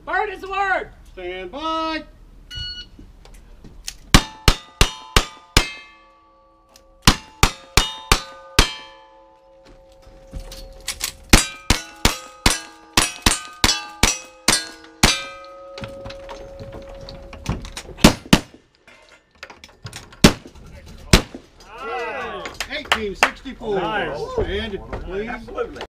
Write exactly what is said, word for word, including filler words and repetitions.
Bird is the word. Stand by. eighteen sixty-four. Nice. And please. Absolutely.